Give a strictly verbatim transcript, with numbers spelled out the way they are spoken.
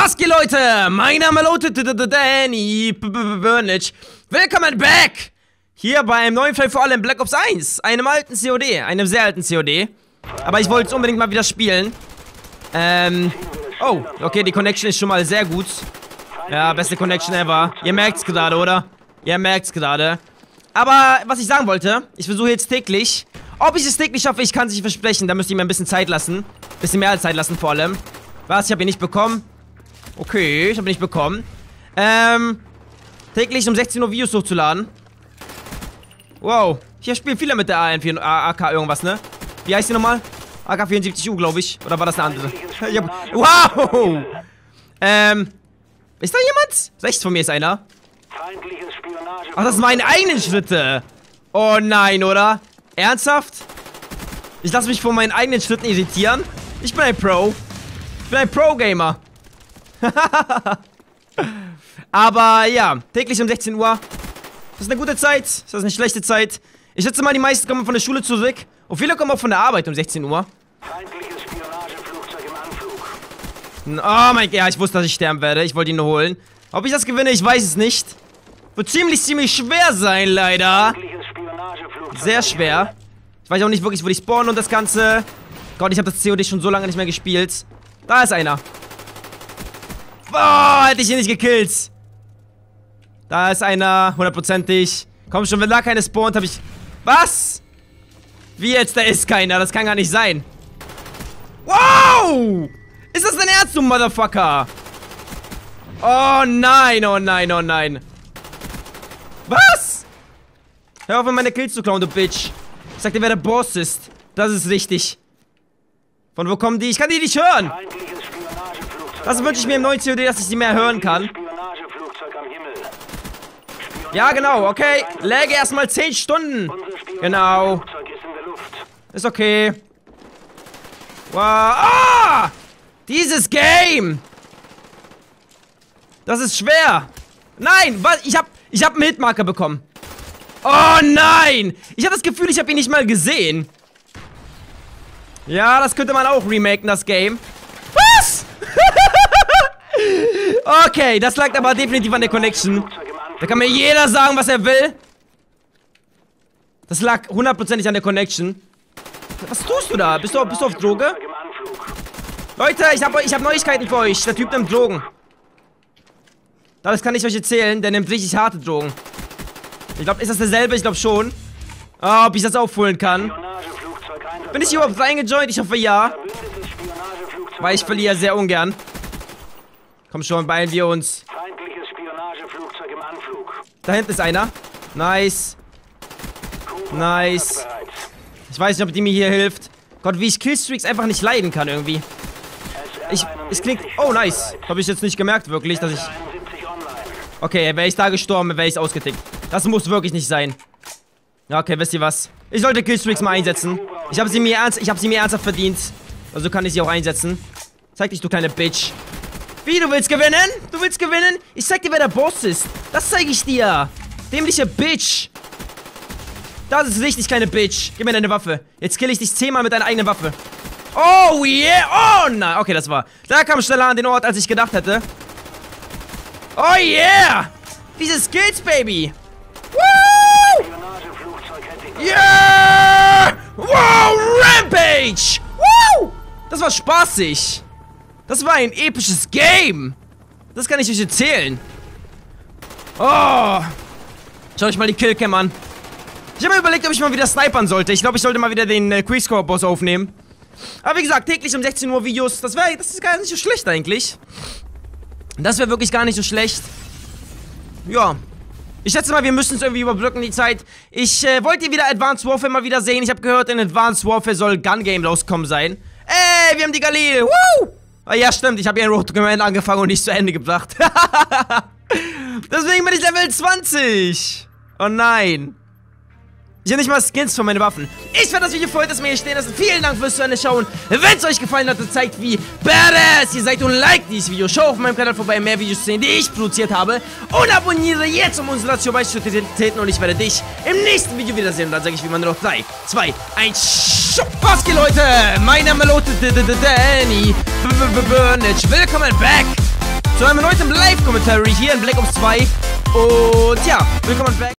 Was geht, Leute? Mein Name lautet Danny Burnage. Willkommen back! Hier beim neuen Fall vor allem Black Ops eins. Einem alten C O D. Einem sehr alten C O D. Aber ich wollte es unbedingt mal wieder spielen. Ähm. Oh, okay, die Connection ist schon mal sehr gut. Ja, beste Connection ever. Ihr merkt's gerade, oder? Ihr merkt's gerade. Aber was ich sagen wollte, ich versuche jetzt täglich. Ob ich es täglich schaffe, ich kann es nicht versprechen. Da müsst ihr mir ein bisschen Zeit lassen. Bisschen mehr als Zeit lassen vor allem. Was? Ich habe ihn nicht bekommen. Okay, ich habe ihn nicht bekommen. Ähm. Täglich um sechzehn Uhr Videos hochzuladen. Wow. Hier spielen viele mit der A K irgendwas, ne? Wie heißt die nochmal? A K vierundsiebzig U, glaube ich. Oder war das eine andere? Hab, wow! Ähm. Ist da jemand? Rechts von mir ist einer. Ach, das sind meine eigenen Schritte. Oh nein, oder? Ernsthaft? Ich lasse mich von meinen eigenen Schritten irritieren? Ich bin ein Pro. Ich bin ein Pro-Gamer. Aber ja, täglich um sechzehn Uhr. Das ist eine gute Zeit. Das ist eine schlechte Zeit. Ich schätze mal, die meisten kommen von der Schule zurück. Und viele kommen auch von der Arbeit um sechzehn Uhr. Feindliches Spionageflugzeug im Anflug. Oh mein Gott, ja, ich wusste, dass ich sterben werde. Ich wollte ihn nur holen. Ob ich das gewinne, ich weiß es nicht. Wird ziemlich, ziemlich schwer sein, leider. Feindliches Spionageflugzeug. Sehr schwer. Ich weiß auch nicht wirklich, wo die spawnen und das Ganze. Gott, ich habe das C O D schon so lange nicht mehr gespielt. Da ist einer. Boah, hätte ich ihn nicht gekillt. Da ist einer, hundertprozentig. Komm schon, wenn da keine spawnt, habe ich... Was? Wie jetzt? Da ist keiner. Das kann gar nicht sein. Wow! Ist das dein Ernst, du Motherfucker? Oh nein, oh nein, oh nein. Was? Hör auf, meine Kills zu klauen, du Bitch. Ich sag dir, wer der Boss ist. Das ist richtig. Von wo kommen die? Ich kann die nicht hören. Das wünsche ich mir im neuen C O D, dass ich sie mehr hören kann. Ja, genau, okay. Läge erstmal zehn Stunden. Genau. Ist okay. Wow. Ah! Dieses Game. Das ist schwer. Nein, was? Ich hab, ich hab einen Hitmarker bekommen. Oh nein. Ich habe das Gefühl, ich habe ihn nicht mal gesehen. Ja, das könnte man auch remaken, das Game. Was? Okay, das lag aber definitiv an der Connection. Da kann mir jeder sagen, was er will. Das lag hundertprozentig an der Connection. Was tust du da? Bist du, bist du auf Droge? Leute, ich habe ich hab Neuigkeiten für euch. Der Typ nimmt Drogen. Das kann ich euch erzählen. Der nimmt richtig harte Drogen. Ich glaube, ist das derselbe? Ich glaube schon. Oh, ob ich das aufholen kann. Bin ich überhaupt reingejoint? Ich hoffe ja. Weil ich verliere sehr ungern. Komm schon, beeilen wir uns. Da hinten ist einer. Nice. Nice. Ich weiß nicht, ob die mir hier hilft. Gott, wie ich Killstreaks einfach nicht leiden kann irgendwie. Ich, es klingt... Oh, nice. Habe ich jetzt nicht gemerkt, wirklich, dass ich... Okay, wäre ich da gestorben, wäre ich ausgetickt. Das muss wirklich nicht sein. Ja, okay, wisst ihr was? Ich sollte Killstreaks mal einsetzen. Ich habe sie mir ernst, ich habe sie mir ernsthaft verdient. Also kann ich sie auch einsetzen. Zeig dich, du kleine Bitch. Wie, du willst gewinnen? Du willst gewinnen? Ich zeig dir, wer der Boss ist. Das zeige ich dir. Dämliche Bitch. Das ist richtig, kleine Bitch. Gib mir deine Waffe. Jetzt kill ich dich zehnmal mit deiner eigenen Waffe. Oh, yeah. Oh, nein. Okay, das war... Da kam schneller an den Ort, als ich gedacht hätte. Oh, yeah. Diese Skills, Baby. Woo! Yeah! Wow, Rampage! Woo! Das war spaßig. Das war ein episches Game. Das kann ich euch erzählen. Oh. Schaut euch mal die Killcam an. Ich habe mir überlegt, ob ich mal wieder snipern sollte. Ich glaube, ich sollte mal wieder den äh, Quickscope-Boss aufnehmen. Aber wie gesagt, täglich um sechzehn Uhr Videos. Das wäre, das ist gar nicht so schlecht eigentlich. Das wäre wirklich gar nicht so schlecht. Ja. Ich schätze mal, wir müssen es irgendwie überbrücken, die Zeit. Ich äh, wollte wieder Advanced Warfare mal wieder sehen. Ich habe gehört, in Advanced Warfare soll Gun Game rauskommen sein. Ey, wir haben die Galil. Woo! Ah, ja, stimmt. Ich habe ja in Road to Command angefangen und nicht zu Ende gebracht. Deswegen bin ich Level zwanzig. Oh nein. Ich habe nicht mal Skins für meine Waffen. Ich werde das Video für heute erstmal hier stehen lassen. Vielen Dank fürs Zuhören schauen. Wenn es euch gefallen hat, dann zeigt, wie badass ihr seid und liked dieses Video. Schau auf meinem Kanal vorbei, mehr Videos zu sehen, die ich produziert habe. Und abonniere jetzt, um unsere Nation beizutreten. Und ich werde dich im nächsten Video wiedersehen. Und dann sage ich wie immer nur noch drei, zwei, eins. Was geht, Leute? Mein Name lautet Danny Burnage. Willkommen back. zu einem erneuten Live-Kommentar hier in Black Ops zwei. Und ja, willkommen back.